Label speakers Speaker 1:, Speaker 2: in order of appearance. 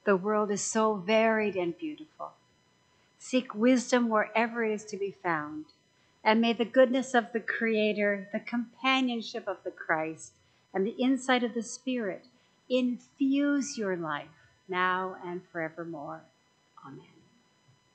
Speaker 1: The world is so varied and beautiful. Seek wisdom wherever it is to be found. And may the goodness of the Creator, the companionship of the Christ, and the insight of the Spirit infuse your life now and forevermore. Amen.